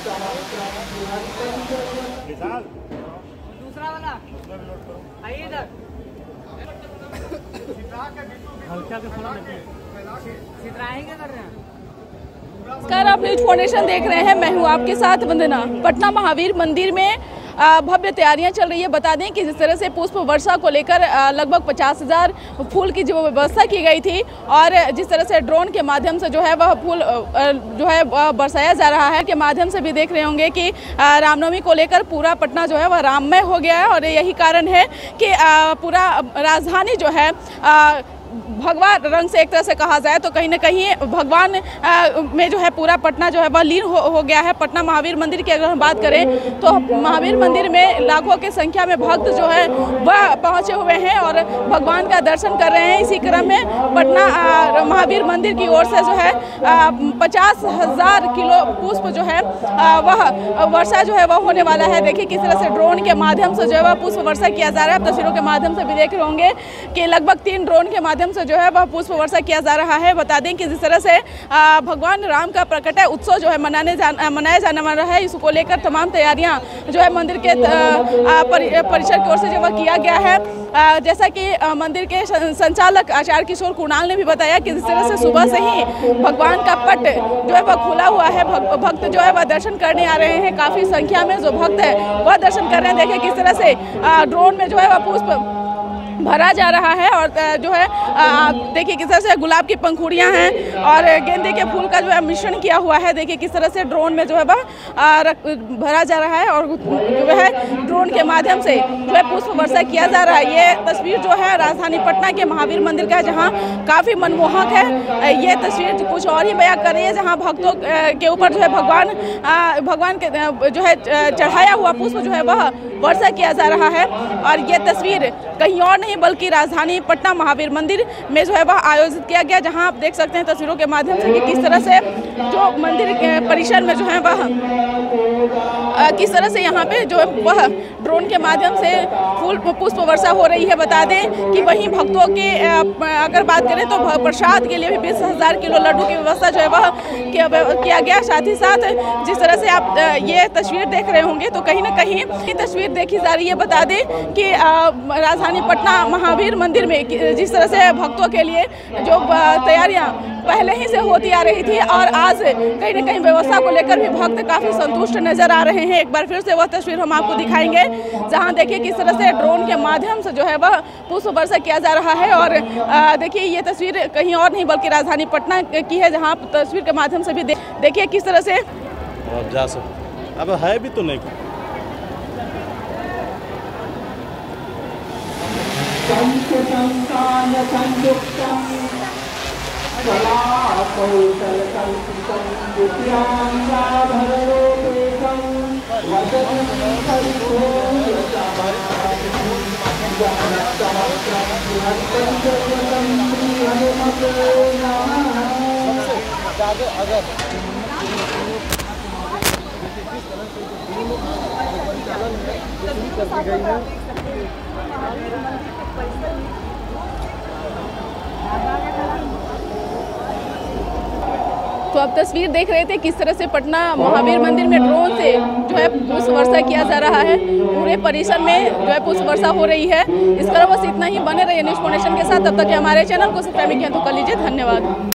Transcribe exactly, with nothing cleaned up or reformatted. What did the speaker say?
दूसरा वाला आइए इधर। हल्का के थोड़ा चित्राएं क्या कर रहे हैं? नमस्कार, आप न्यूज फाउंडेशन देख रहे हैं। मैं हूं आपके साथ वंदना। पटना महावीर मंदिर में भव्य तैयारियां चल रही है। बता दें कि जिस तरह से पुष्प वर्षा को लेकर लगभग पचास हजार फूल की जो व्यवस्था की गई थी और जिस तरह से ड्रोन के माध्यम से जो है वह फूल जो है वह बरसाया जा रहा है के माध्यम से भी देख रहे होंगे कि रामनवमी को लेकर पूरा पटना जो है वह राममय हो गया है और यही कारण है कि पूरा राजधानी जो है भगवान रंग से एक तरह से कहा जाए तो कहीं ना कहीं भगवान में जो है पूरा पटना जो है वह लीन हो, हो गया है। पटना महावीर मंदिर की अगर हम बात करें तो महावीर मंदिर में लाखों की संख्या में भक्त जो है वह पहुंचे हुए हैं और भगवान का दर्शन कर रहे हैं। इसी क्रम में पटना महावीर मंदिर की ओर से जो है पचास हजार किलो पुष्प जो है वह वर्षा जो है वह होने वाला है। देखिए किस तरह से ड्रोन के माध्यम से जो है वह पुष्प वर्षा किया जा रहा है। तस्वीरों के माध्यम से भी देख रहे होंगे कि लगभग तीन ड्रोन के माध्यम से जो है वह पुष्प वर्षा किया जा रहा है। बता दें कि जिस तरह से भगवान राम का प्रकट उत्सव जो है मनाने जा, मनाया जाने वाला है, इसको लेकर तमाम तैयारियां जो है मंदिर के परिसर की ओर से जो वह किया गया है। जैसा कि मंदिर के संचालक आचार्य किशोर कुणाल ने भी बताया कि जिस तरह से सुबह से ही भगवान का पट जो है वह खुला हुआ है, भक्त जो है वह दर्शन करने आ रहे हैं। काफी संख्या में जो भक्त है वह दर्शन कर रहे हैं। देखिए किस तरह से ड्रोन में जो है वह पुष्प भरा जा रहा है और जो है आप देखिए किस तरह से गुलाब की पंखुड़ियां हैं और गेंदे के फूल का जो है मिश्रण किया हुआ है। देखिए किस तरह से ड्रोन में जो है वह भरा जा रहा है और जो है ड्रोन के माध्यम से जो है पुष्प वर्षा किया जा रहा है। ये तस्वीर जो है राजधानी पटना के महावीर मंदिर का है, जहाँ काफ़ी मनमोहक है। ये तस्वीर कुछ और ही बयां कर रही है, जहाँ भक्तों के ऊपर जो है भगवान भगवान के जो है चढ़ाया हुआ पुष्प जो है वह वर्षा किया जा रहा है। और ये तस्वीर कहीं और नहीं बल्कि राजधानी पटना महावीर मंदिर में जो है वह आयोजित किया गया, जहां आप देख सकते हैं तस्वीरों के माध्यम से कि किस तरह से जो मंदिर के परिसर में जो है वह किस तरह से यहाँ पे जो है वह ड्रोन के माध्यम से फूल पुष्प वर्षा हो रही है। बता दें कि वहीं भक्तों के अगर बात करें तो प्रसाद के लिए भी बीस हजार किलो लड्डू की व्यवस्था जो है वह किया गया। साथ ही साथ जिस तरह से आप ये तस्वीर देख रहे होंगे तो कहीं ना कहीं ये तस्वीर देखी जा रही है। बता दें कि राजधानी पटना महावीर मंदिर में जिस तरह से भक्तों के लिए जो तैयारियां पहले ही से होती आ रही थी और आज कहीं न कहीं व्यवस्था को लेकर भी भक्त काफ़ी संतुष्ट नजर आ रहे हैं। एक बार फिर से वह तस्वीर हम आपको दिखाएंगे, जहां देखिए किस तरह से ड्रोन के माध्यम से जो है वह पुष्प वर्षा किया जा रहा है। और देखिए ये तस्वीर कहीं और नहीं बल्कि राजधानी पटना की है, जहाँ तस्वीर के माध्यम से भी देखिए किस तरह से जा सकते। अब है भी तो नहीं अगर तो आप तस्वीर देख रहे थे किस तरह से पटना महावीर मंदिर में ड्रोन से जो है पुष्प वर्षा किया जा रहा है। पूरे परिसर में जो है पुष्प वर्षा हो रही है। इस तरह बस इतना ही, बने रहिए न्यूज फाउंडेशन के साथ। तब तक हमारे चैनल को सब्सक्राइब किया तो कर लीजिए। धन्यवाद।